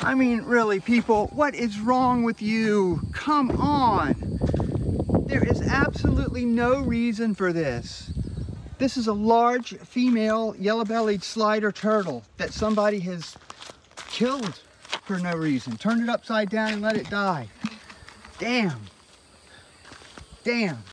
I mean, really, people, what is wrong with you? Come on. There is absolutely no reason for this. This is a large female yellow-bellied slider turtle that somebody has killed for no reason. Turned it upside down and let it die. Damn. Damn.